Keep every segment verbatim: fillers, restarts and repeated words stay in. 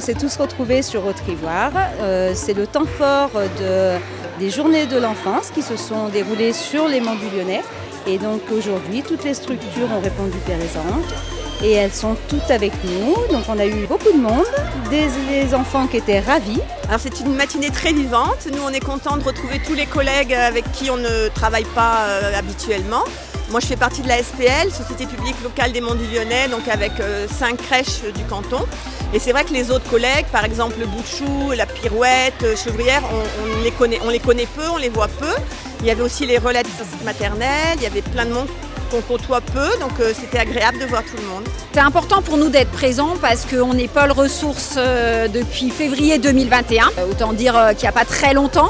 s'est tous retrouvés sur Haute-Ivoire. Euh, c'est le temps fort de, des journées de l'enfance qui se sont déroulées sur les Monts du Lyonnais. Et donc aujourd'hui, toutes les structures ont répondu présentes et elles sont toutes avec nous. Donc on a eu beaucoup de monde, des, des enfants qui étaient ravis. Alors c'est une matinée très vivante. Nous on est contents de retrouver tous les collègues avec qui on ne travaille pas euh, habituellement. Moi je fais partie de la S P L, Société publique locale des Monts du Lyonnais, donc avec euh, cinq crèches du canton. Et c'est vrai que les autres collègues, par exemple le bout de chou, la pirouette, Chevrière, on, on, les connaît, on les connaît peu, on les voit peu. Il y avait aussi les relais de maternelle, il y avait plein de monde qu'on côtoie peu, donc euh, c'était agréable de voir tout le monde. C'est important pour nous d'être présents parce qu'on est pôle ressources euh, depuis février deux mille vingt et un. Euh, autant dire euh, qu'il n'y a pas très longtemps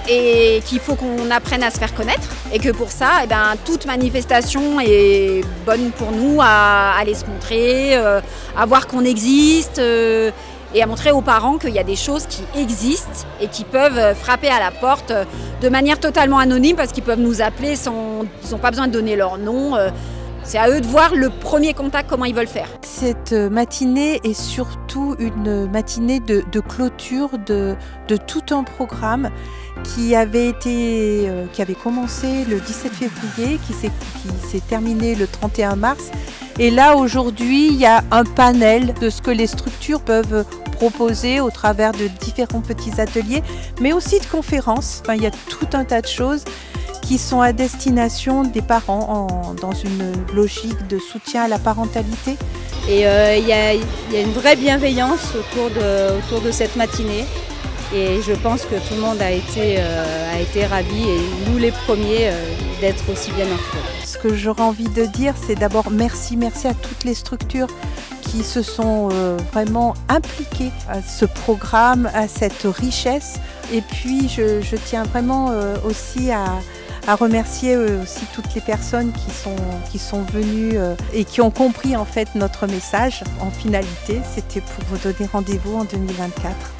et qu'il faut qu'on apprenne à se faire connaître. Et que pour ça, eh ben, toute manifestation est bonne pour nous à aller se montrer, euh, à voir qu'on existe. Euh, et à montrer aux parents qu'il y a des choses qui existent et qui peuvent frapper à la porte de manière totalement anonyme parce qu'ils peuvent nous appeler sans, ils n'ont pas besoin de donner leur nom. C'est à eux de voir le premier contact, comment ils veulent faire. Cette matinée est surtout une matinée de, de clôture de, de tout un programme qui avait, été, qui avait commencé le dix-sept février, qui s'est, qui s'est terminé le trente et un mars. Et là, aujourd'hui, il y a un panel de ce que les structures peuvent proposer au travers de différents petits ateliers, mais aussi de conférences. Enfin, il y a tout un tas de choses qui sont à destination des parents en, dans une logique de soutien à la parentalité. Et euh, il y a, il y a une vraie bienveillance autour de, autour de cette matinée. Et je pense que tout le monde a été, euh, a été ravi et nous les premiers euh, d'être aussi bien entourés. Ce que j'aurais envie de dire, c'est d'abord merci, merci à toutes les structures qui se sont euh, vraiment impliquées à ce programme, à cette richesse. Et puis je, je tiens vraiment euh, aussi à, à remercier euh, aussi toutes les personnes qui sont, qui sont venues euh, et qui ont compris en fait notre message en finalité. C'était pour vous donner rendez-vous en deux mille vingt-quatre.